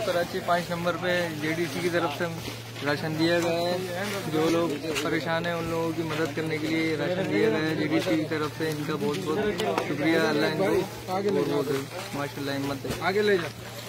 Karachi 5 number पे JDC की तरफ से राशन दिया गया है। जो लोग परेशान हैं उन लोगों की मदद करने के लिए राशन दिया गया है जेडीसी की तरफ से। इनका बहुत बहुत शुक्रिया। अल्लाह इनको माशाल्लाह हिम्मत दे। आगे ले जा।